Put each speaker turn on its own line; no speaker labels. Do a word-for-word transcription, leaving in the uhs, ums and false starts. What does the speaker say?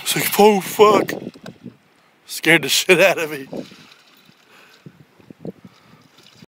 It's like, oh fuck. Scared the shit out of me.